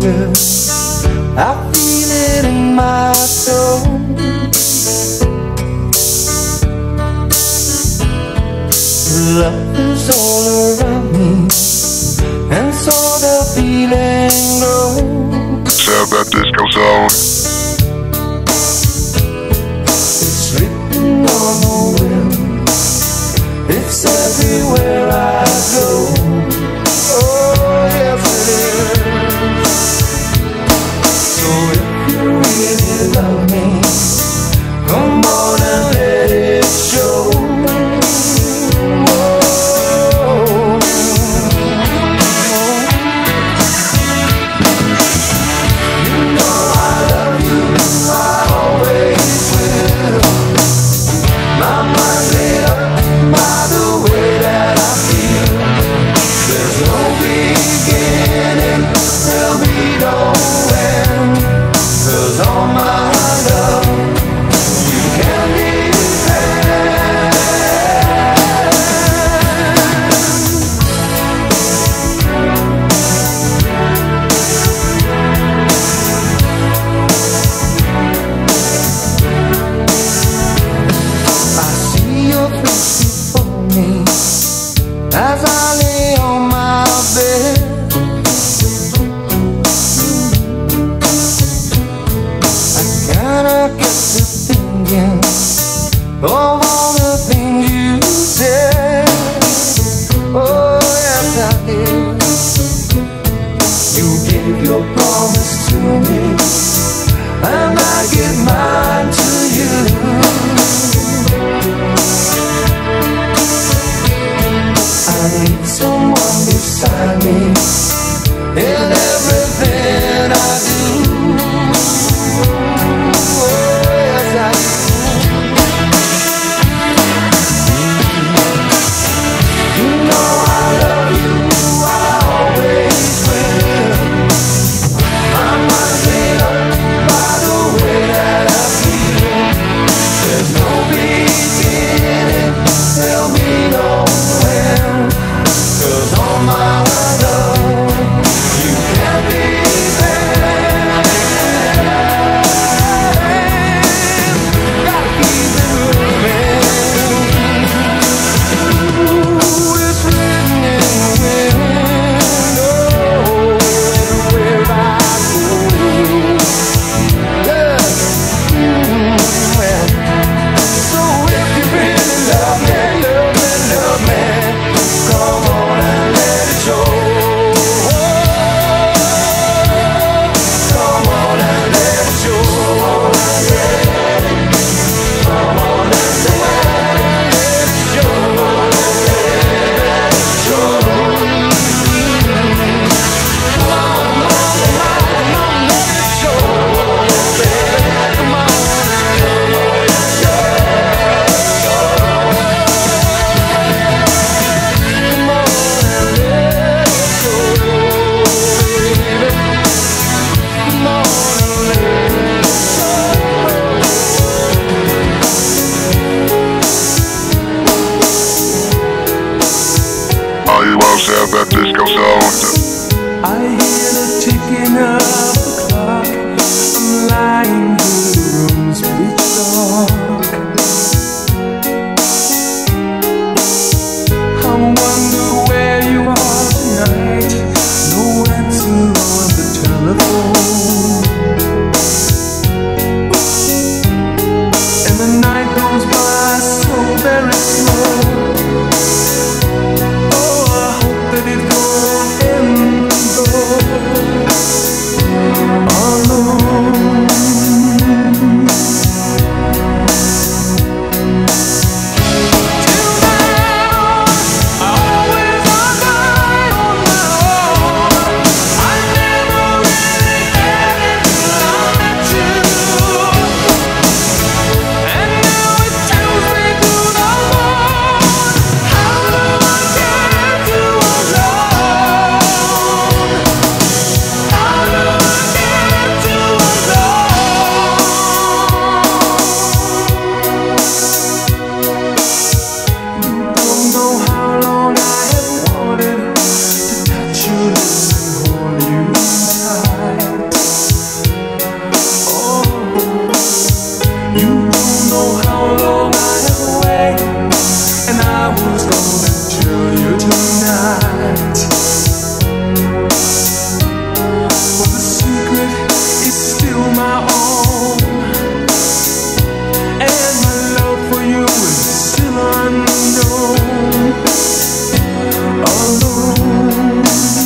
girl, I feel it in my soul. Love is all around me, and so the feeling grows. Let's have that disco song. It's written on the wind, it's everywhere I go. Oh yes it is. So if you really love me, come on and let it show. As I lay on my bed, I kinda get to thinking of all the things you said. Oh yes I did. You gave your promise to me, and I give mine to you. I need someone beside me in everything I do. Oh, yes, I do. You know I love you, I always will. My mind's made up by the way that I feel. There's no beginning, tell me no end. 'Cause all my love, you can't be there. Gotta keep it moving. Ooh, it's written in the wind. Oh, everywhere I go. Yeah. Well, so if you really love me, love me, come on and let it show. Come on and let it show. Come on and let it show. All you loves have that disco song. I hear the ticking of the clock. I'm lying here, the room's pitch dark. I wonder where you are tonight. No answer on the telephone, and the night goes by so very slow. Oh, I hope that it won't end night. But the secret is still my own, and my love for you is still unknown. Alone.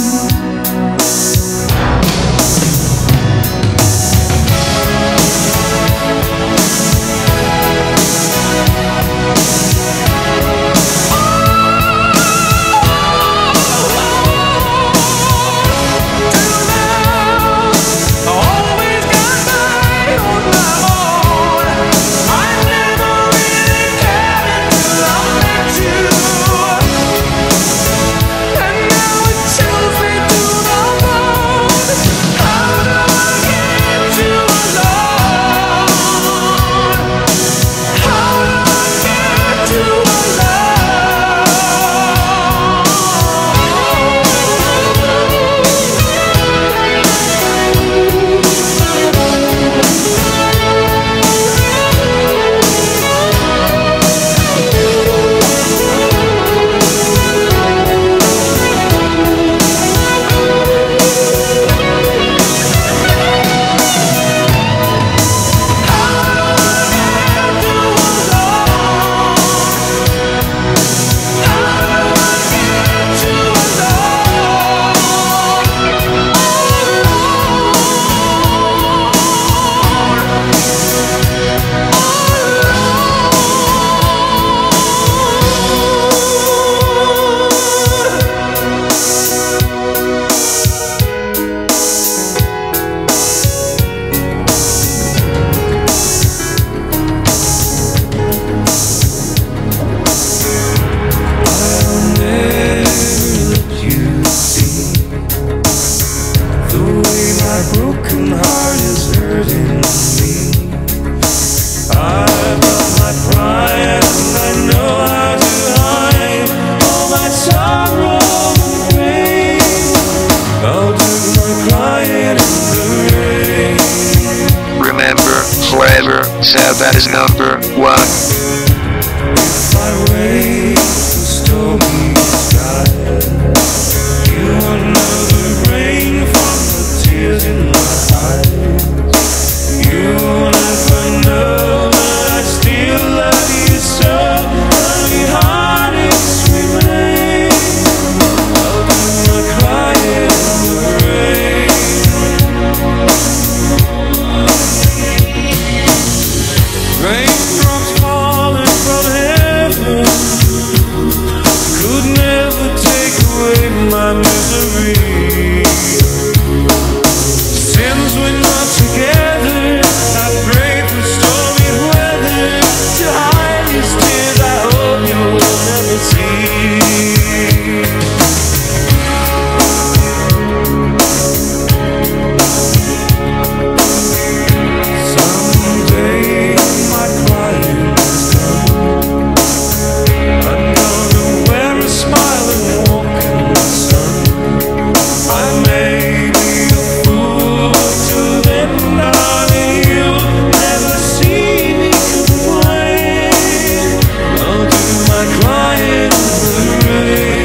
Flavor said that is number 1. If I wait for stormy skies, you will know the rain from the tears in my eyes. You will never know that I still love you so. My heart is remains. I'll do my crying in the rain. Raindrops falling from heaven could never take away my misery. Since we're not together, I pray for stormy weather to hide these tears I hope you will never see. Someday my crying is done. I'm gonna wear a smile and walk in the sun. I may be a fool, but till then, darling, you'll never see me complain. I'll do my crying in the rain.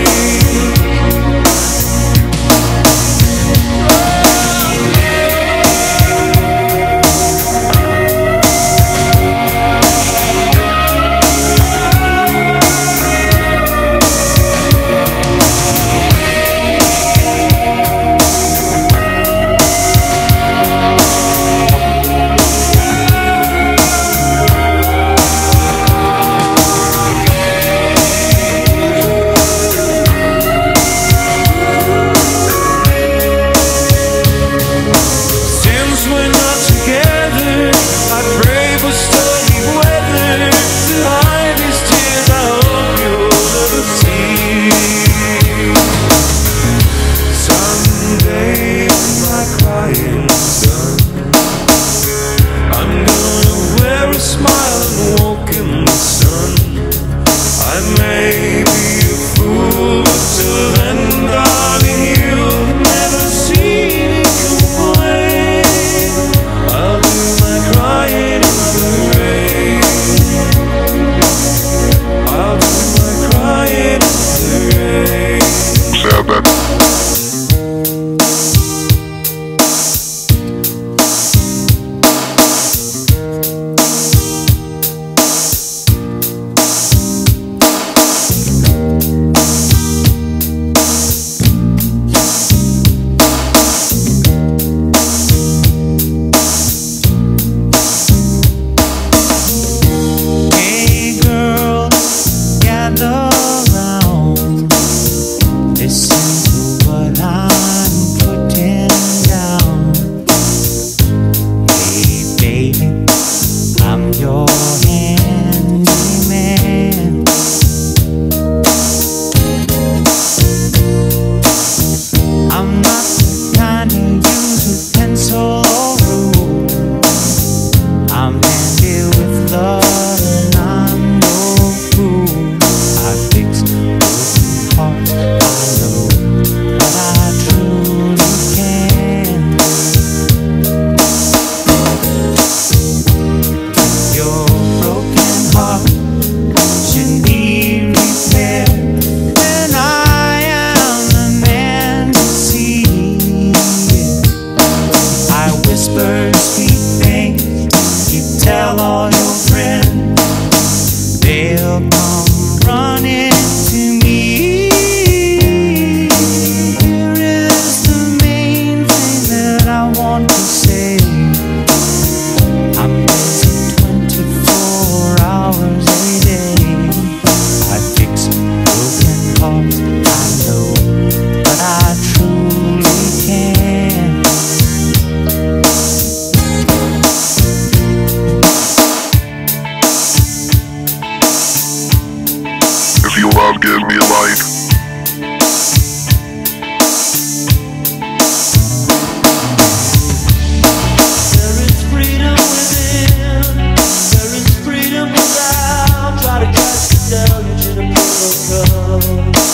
Since we're not together, I pray for stormy weather to hide these tears I hope you'll never see. Someday my crying's done. I'm gonna wear a smile and walk in the sun. I may be a fool, but till then, darling, you'll never see me complain. I'll do my crying in the rain. I'll do my crying in the rain. listen to what I'm putting down. Hey baby, I'm your handyman. I'm not the kind to use a pencil or rule. I'm handy with love and I'm no fool. I fix broken hearts, I know, but I truly can. Your broken heart should need repair, and I am the man to see it. I whisper sweet things, you tell all your friends, they'll come running to me. Here is the main thing that I want to say. I'm busy 24 hours a day. I fix broken hearts, I know, but I truly can. If you love, give me light. There is freedom within, there is freedom without. Try to catch the deluge in a pillow cup.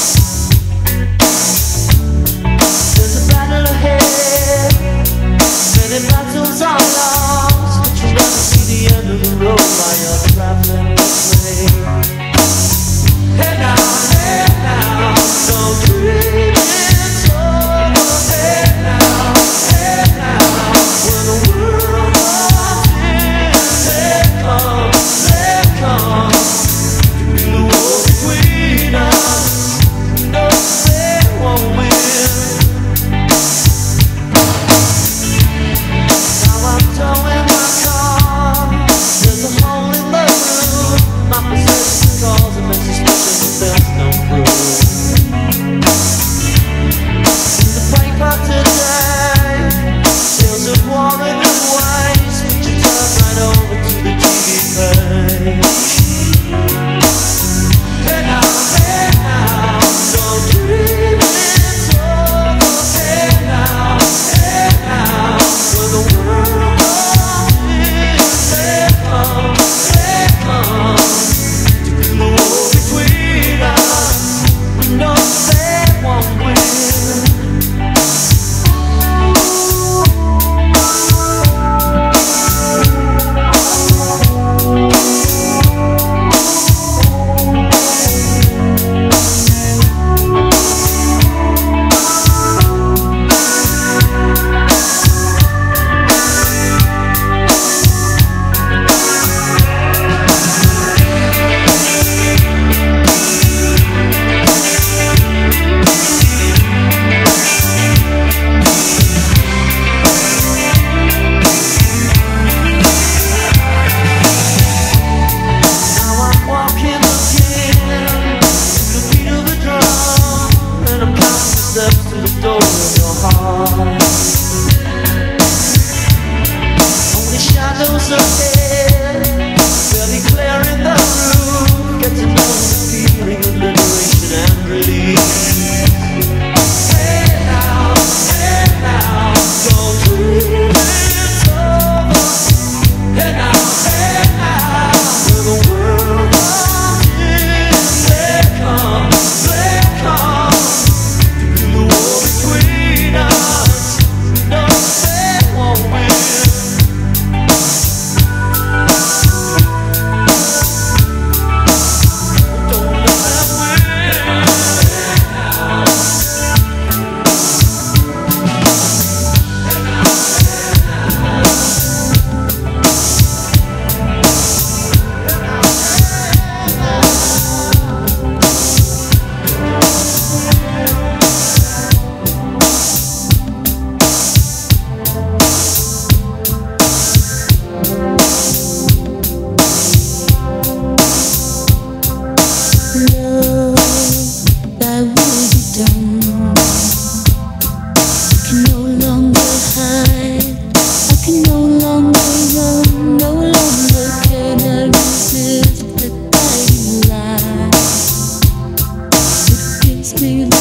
There's a battle ahead, many battles are lost, but you'll never see the end of the road while you're traveling this way. Hey now, don't dream it's over. Hey now, when the world walks in, they come to be the war between us. No, they won't win. Now I'm towing my car. There's a hole in the roof. My possession calls and makes suspicion there's no proof. In the paper today, tales of war and waste, but you turn right over to the TV page. Hey now, don't dream it's over. Hey now, when the world comes in, they come to be the war between us. We know they won't win. Now I'm walking again to the beat of a drum, and I'm counting the steps to the door of your heart. Only shadows ahead, barely clearing the room. Get to know the feeling of liberation and release. Hey now, don't dream it's over. Hey now, when the world comes in, they come to be the war between us. No, they won't win.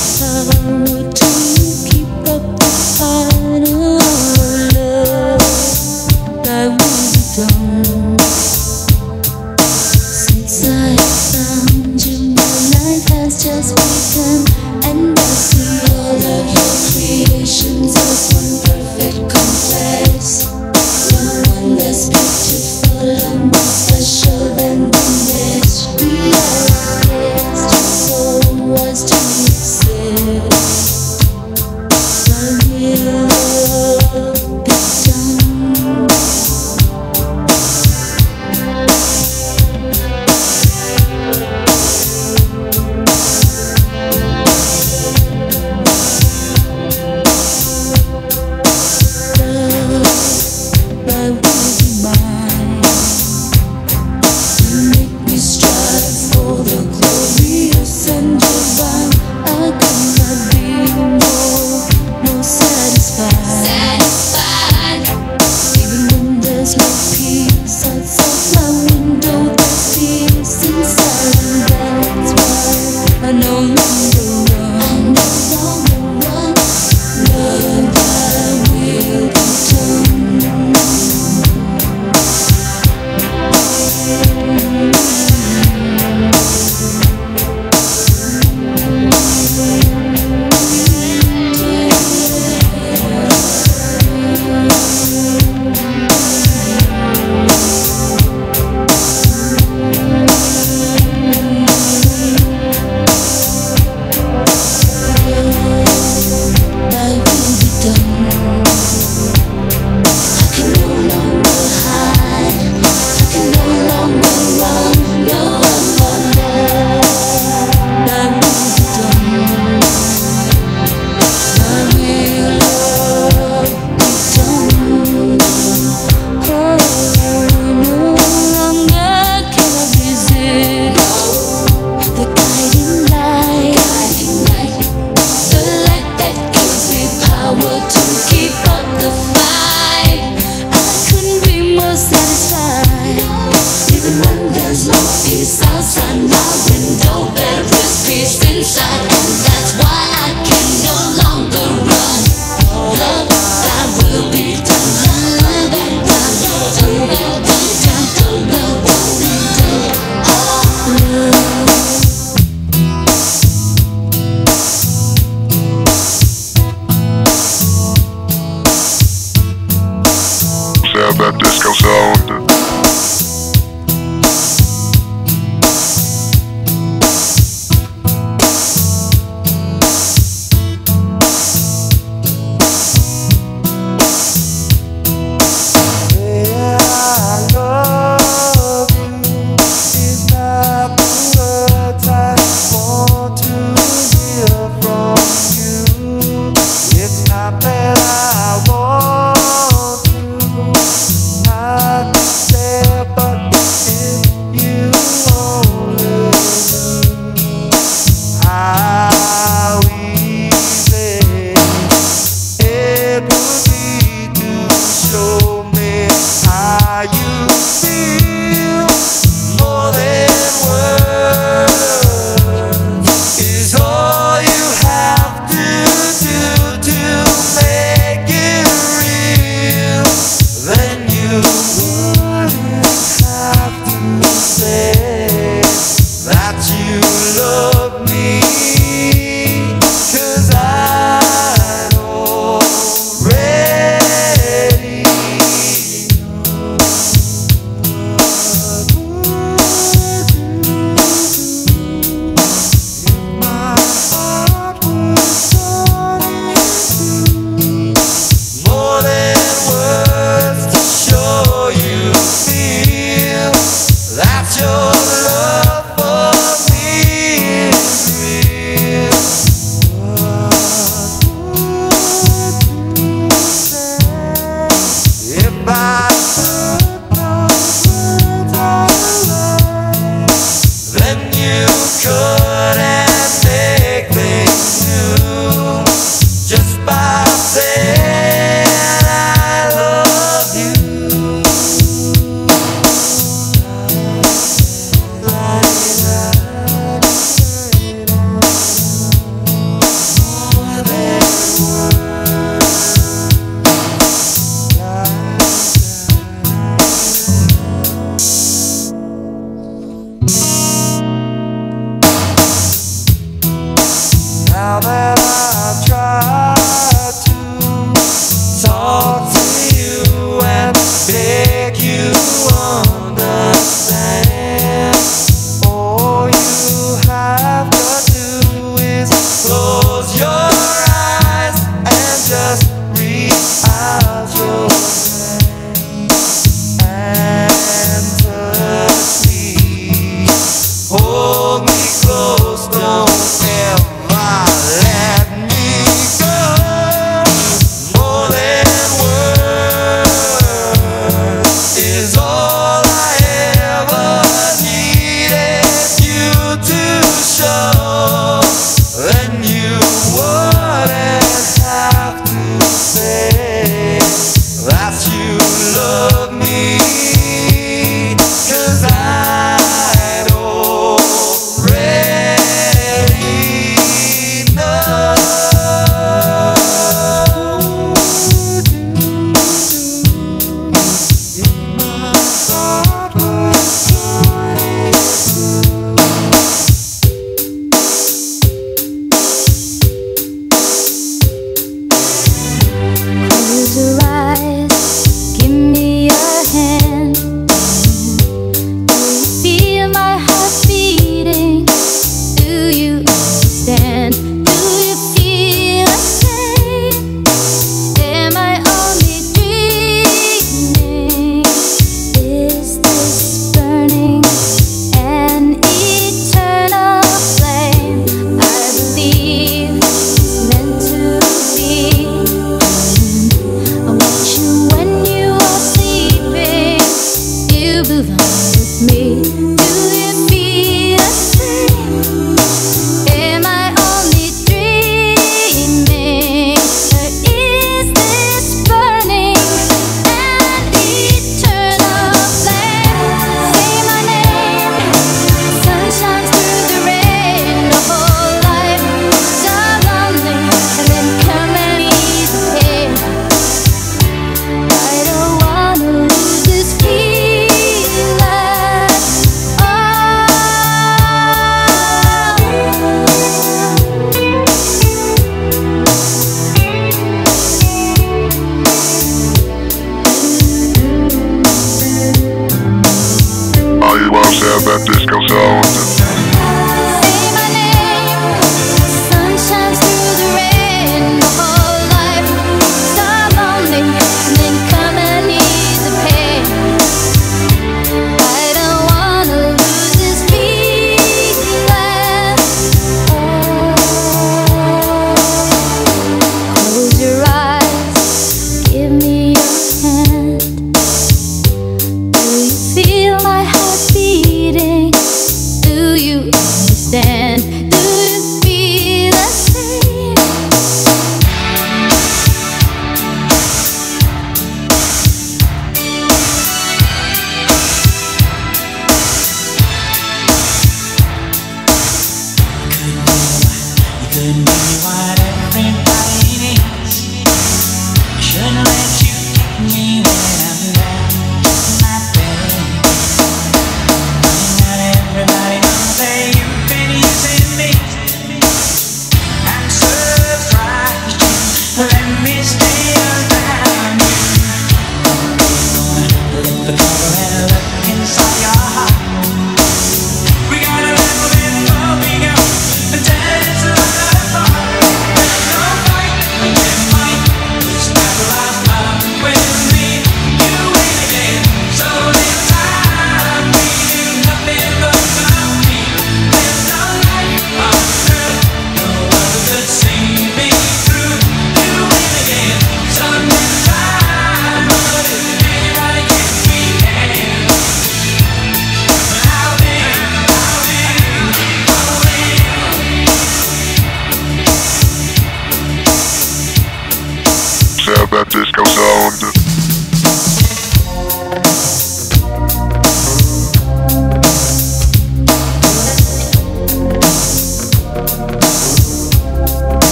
How to keep up the fight of love that we've done? Since I found you, my life has just begun, and I see all of your creations as one perfect complex. No one less beautiful or more special than the next. We are just so was to exist.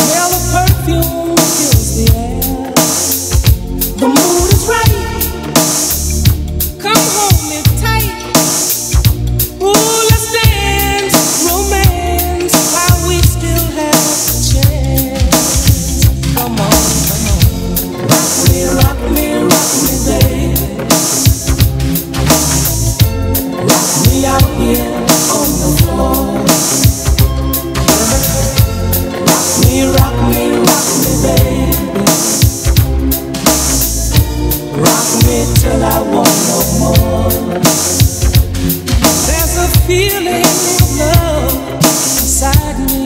Well, the perfume fills the air. The mood is right. Come hold me tight. Ooh, let's dance, romance, while we still have a chance. Come on, come on. Rock me, rock me, rock me, baby. Rock me out here on the floor. Rock me, rock me, rock me, baby. Rock me till I want no more. There's a feeling of love inside me.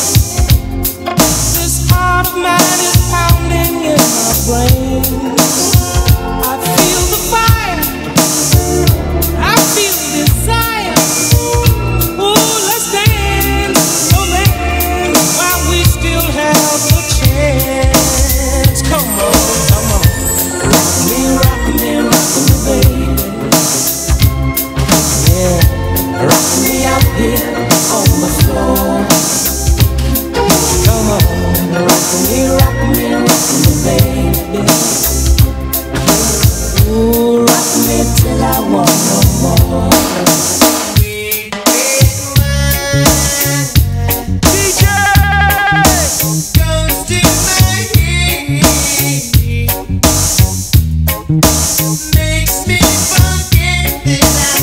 This heart of mine is pounding in my brain. I feel the fire. I feel desire. Ooh, let's dance, romance, while we still have a chance. Come on, come on. Rock me, baby. Yeah, rock me out here on the floor. Come on, rock me, baby. Ooh, rock me till I want no more. DJ goes to my head. Makes me forget that I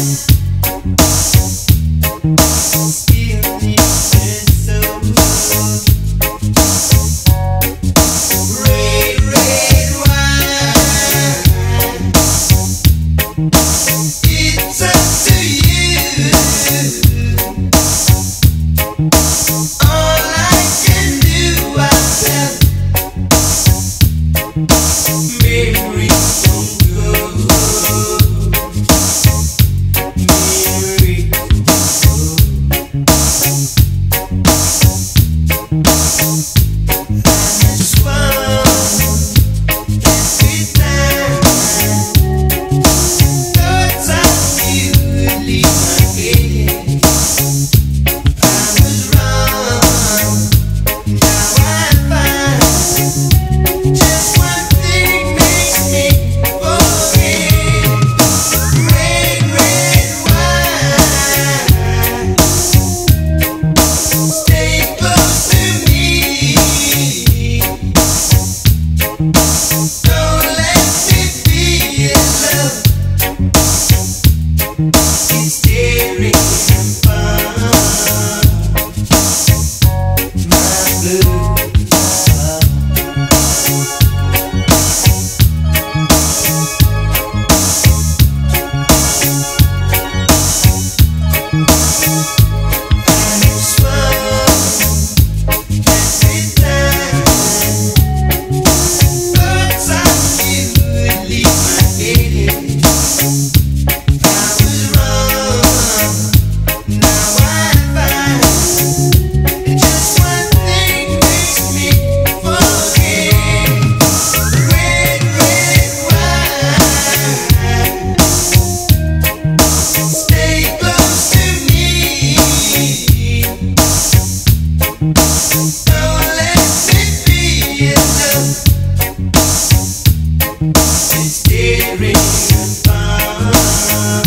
still need it so much. Red, red wine. It's up to you. All I can do, I tell memories don't go. Memories just one every time. Thoughts of you leave my head. I was wrong, now I find just one thing makes me forget. Red, red wine. Stay close to me. Don't let me be in love. It's tearing apart my blue. Stay close to me. Don't let me be in love. It's tearing apart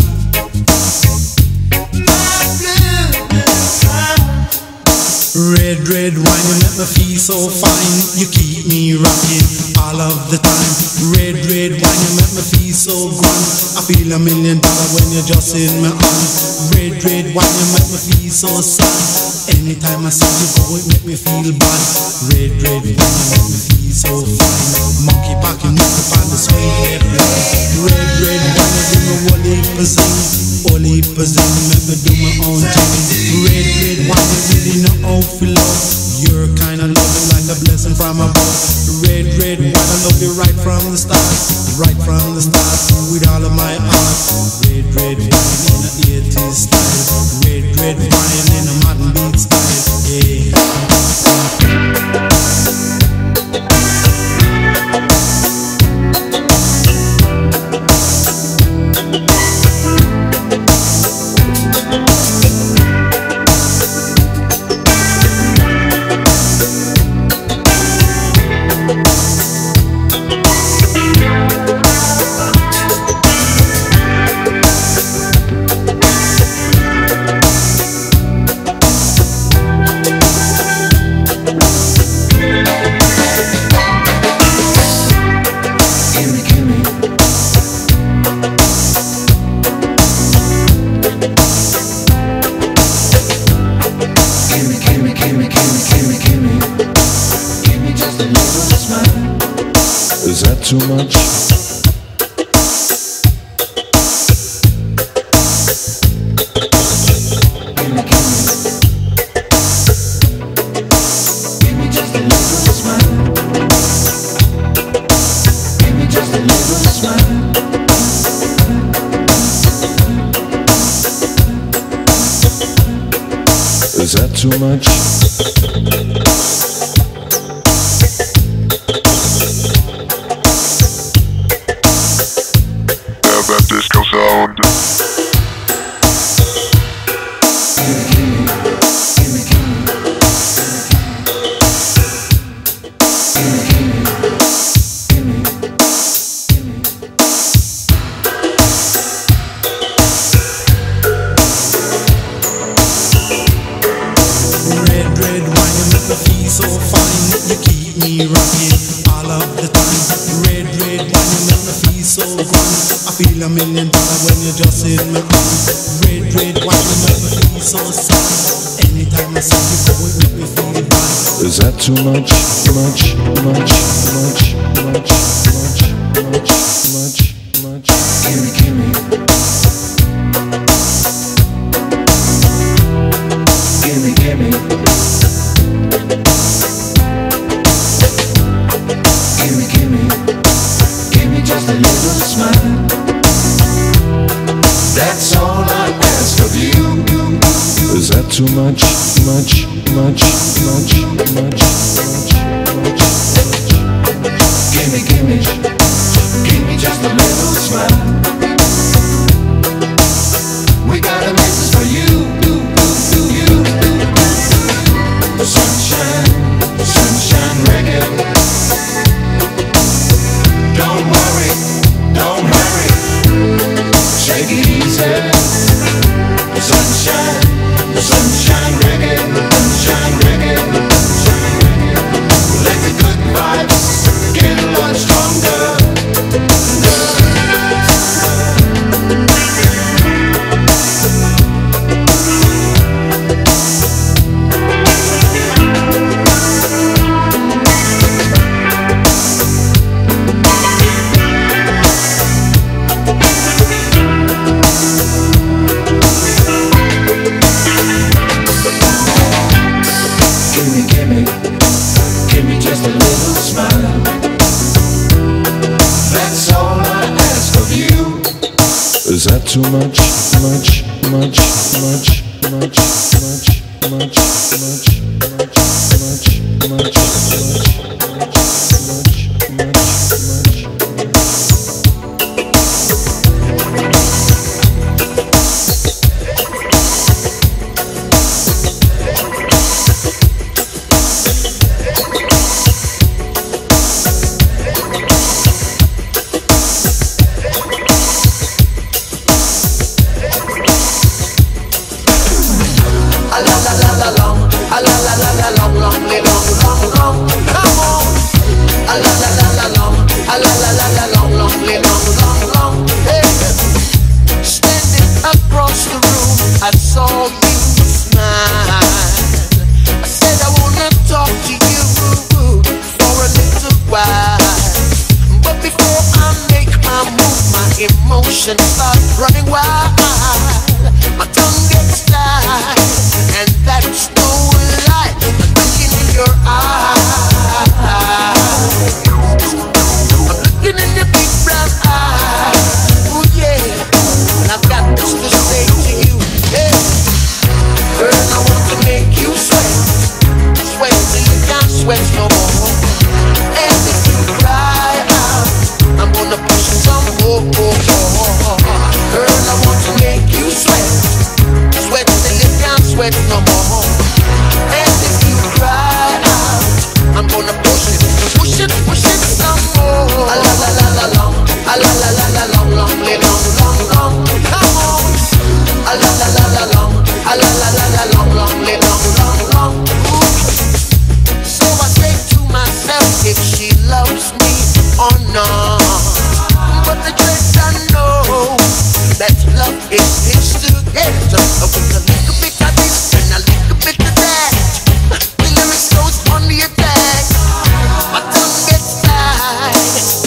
my blue heart. Red, red wine, you make me feel so fine. You keep me rocking all of the time. Red, red wine, you make me feel so grand. I feel $1 million when you're just in my arms. Red, red wine, you make me feel so sad. Anytime I see you go, it make me feel bad. Red, red wine, you make me feel so fine. Monkey packing up on the sweet red wine. Red, red wine, you do me whole heap of zing. Whole heap of zing, make me do my own thing. Red, red wine, you really know how to love. You're kinda loving like a blessing from above. Red, red wine, I love you right from the start. Right from the start, with all of my heart. Red, red wine in the 80s style. Red, red wine in a modern beat style. Yeah. Is that too much? Give me just a little smile. Give me just a little smile. Is that too much? Have that disco sound. Red, red wine, you make me feel so fine. You keep me rocking all of the time. Red, red wine, you make me feel so grand. I feel $1 million when you're just in my arms. Red, red wine, you make me feel so sad. Anytime I see you go, it make me feel bad. Is that too much? Much, much, much, much, much, much, much, much. Gimme, gimme. Gimme, gimme. Gimme, gimme. Gimme just a little smile. That's all I ask of you. Is that too much? Much, much, much, much, much, much. Gimme, gimme. Gimme just a little smile. We got a message for you. Sunshine, sunshine reggae. Don't worry, don't hurry. Take it easy. Sunshine, sunshine reggae, sunshine reggae, sunshine reggae. Let the good vibes get a lot stronger. Give me just a little smile. That's all I ask of you. Is that too much? Much, much, much, much, much, much, much, much, much, much, Emotions start running wild. My tongue gets tied, and that's no lie. I'm looking in your eyes. I'm looking in your big brown eyes. Oh yeah, and I've got this to say to you. Yeah, girl, I want to make you sweat, sweat till you can't sweat no more. And if you cry out, I'm gonna push some more. Girl, I want to make you sweat, sweat till you can't sweat no more. And if you cry out, I'm gonna push it some more. A la la la la long, a la la la la long, long, long, long. Come on. A la la la la long, a la la la la long, long, long. So I say to myself, if she loves me or not. But the truth I know that love is together. With a little bit of this and a little bit of that, the lyrics goes on the attack. My tongue gets tied.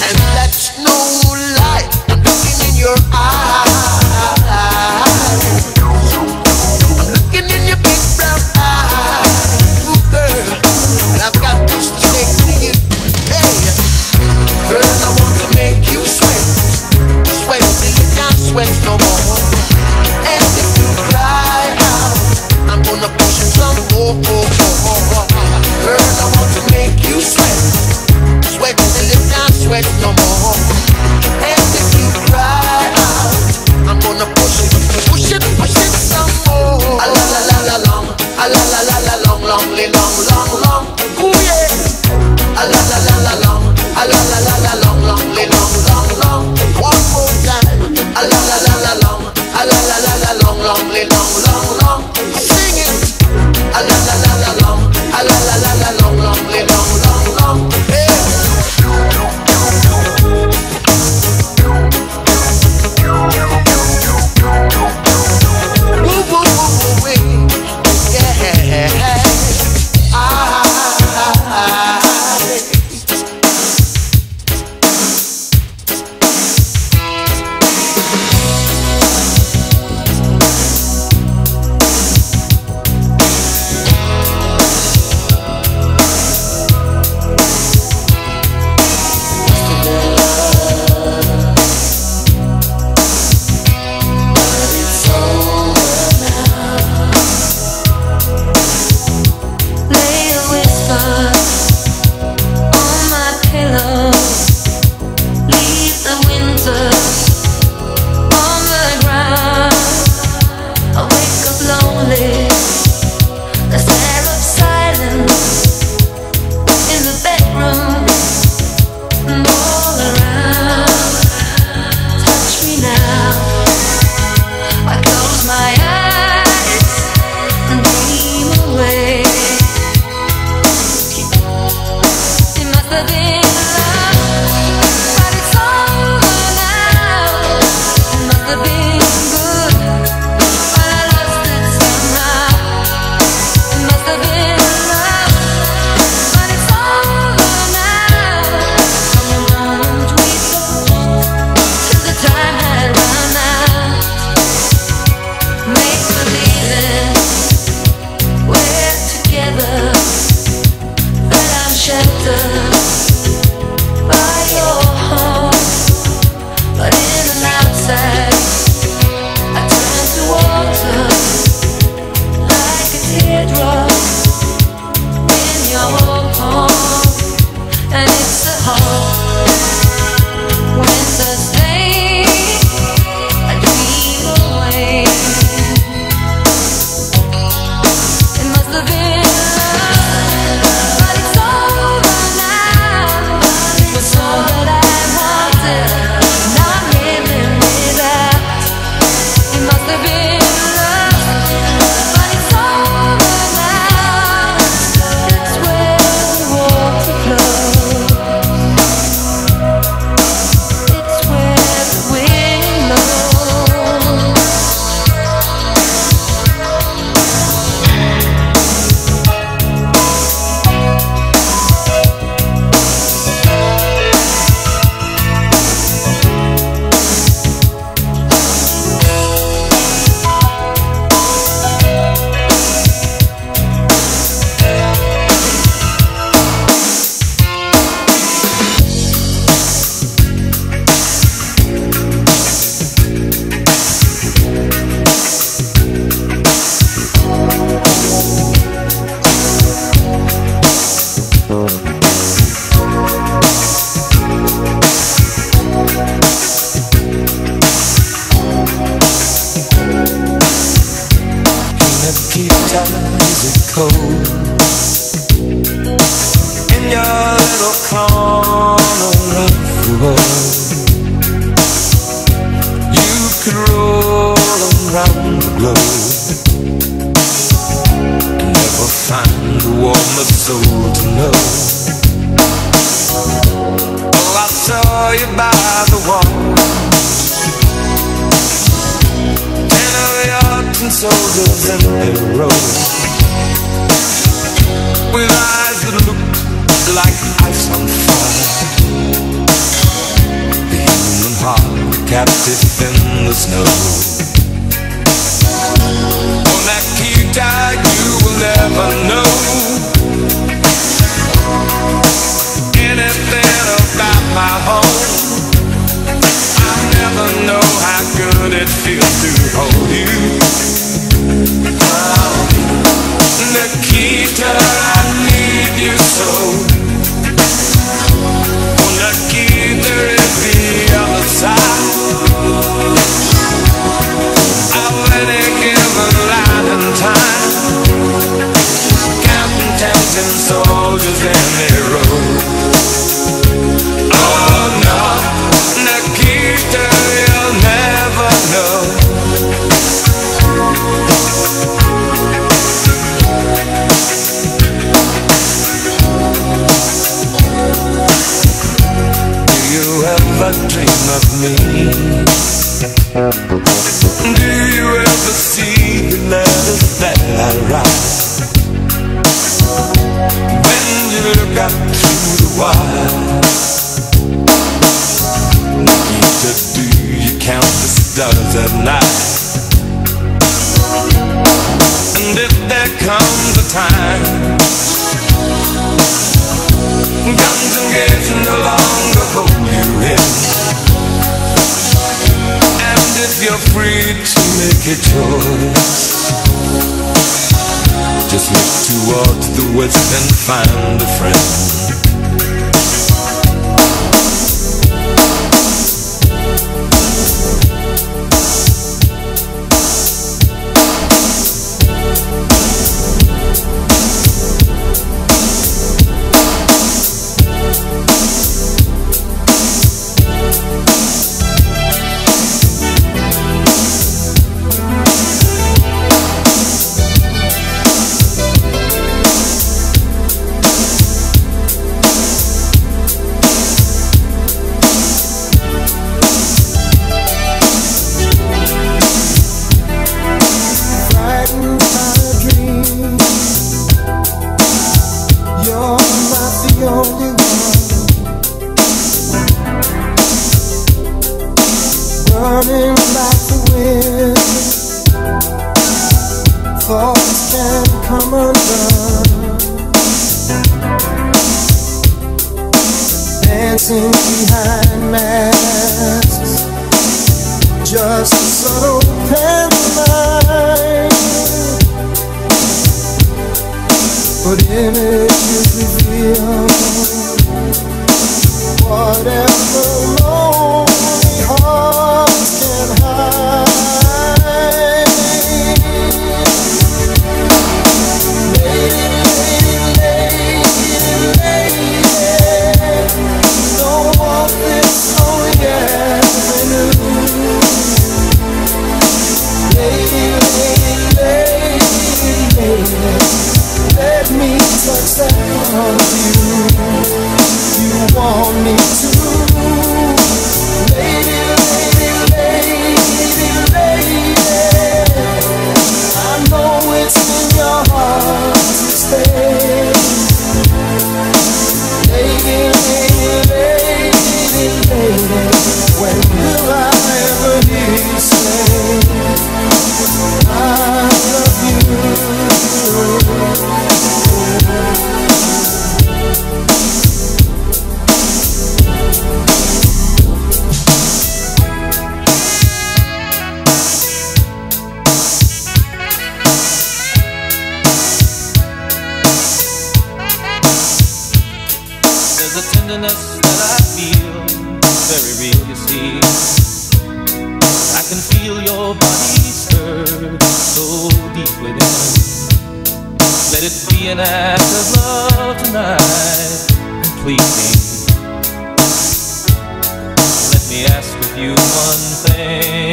a corner of the world. You could roll around the globe and never find a warmer soul to know. Oh, I saw you by the wall, 10 of your tin soldiers in their row, with eyes that looked like ice on fire. The human heart captive in the snow. On that Nikita, you will never know anything about my home. I never know how good it feels to hold you. Oh, Nikita, I need you so. Oh, Nikita is the other side of any given line and time, counting 10 soldiers in their row. Oh no, Nikita, you'll never know. Do you ever dream of me? Do you ever see the letters that I write? When you look up through the wire, Nikita, do you count the stars at night? And if there comes a time guns and gates no longer hold you in, and if you're free to make a choice, just look towards the west and find a friend. please me. Let me ask of you one thing.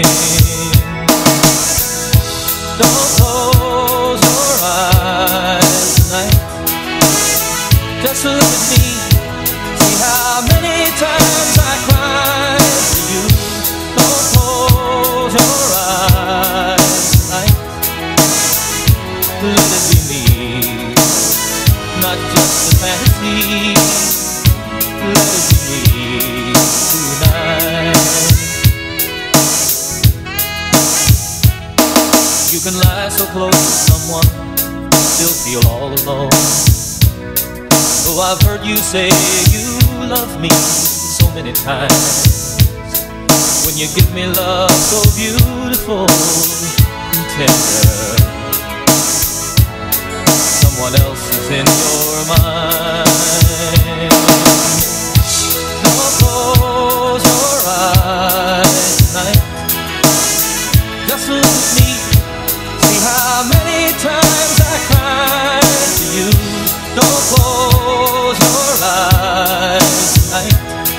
Don't close your eyes tonight. Just look at me. See how many times I cried for you. Don't close your eyes tonight. Let it be me, not just a fantasy. Let it be me tonight. You can lie so close to someone, still feel all alone. Oh, I've heard you say you love me so many times. When you give me love so beautiful and tender, someone else is in your mind. Don't close your eyes tonight. Just look at me. See how many times I cried for you. Don't close your eyes tonight.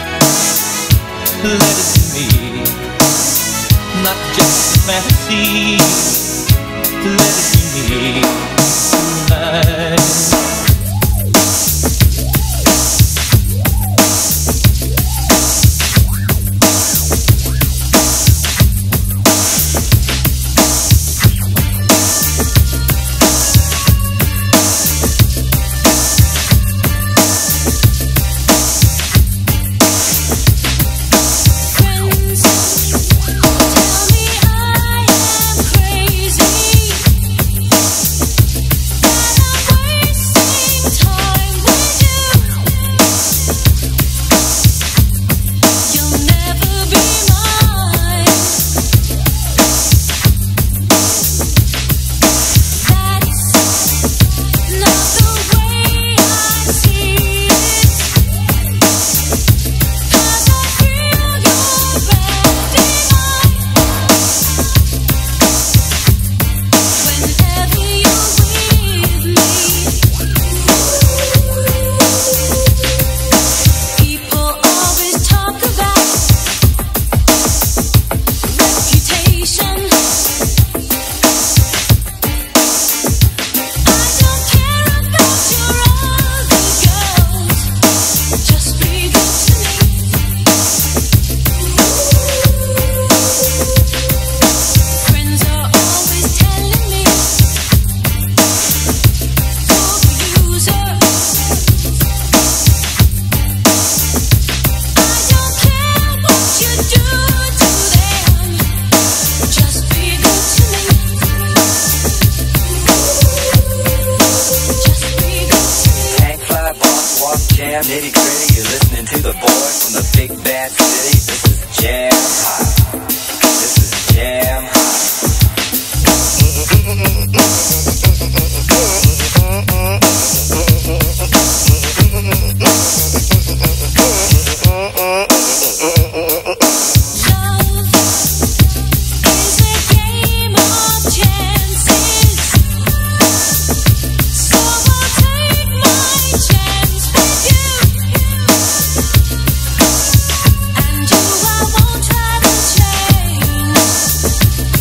Let it be me, not just a fantasy. Let it be me tonight. Nitty gritty, you're listening to the boy from the big bad city. This is Jam Hot. This is Jam Hot. And you, I won't try to change.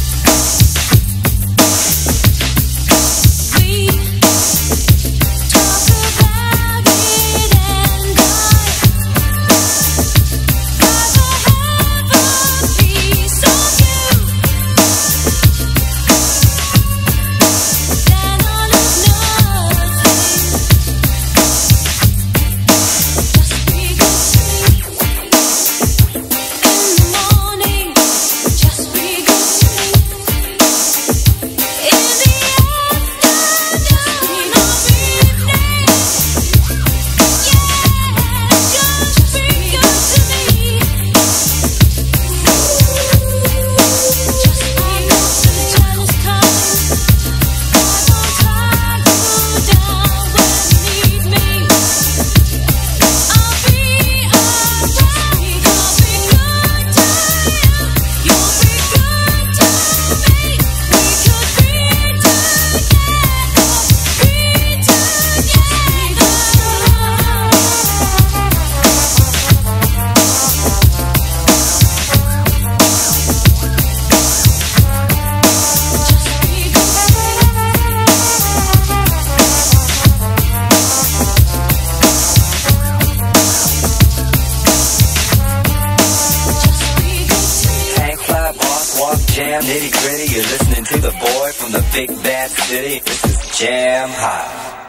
hip-hop, jam, nitty-gritty. You're listening to the boy from the big bad city. This is Jam High.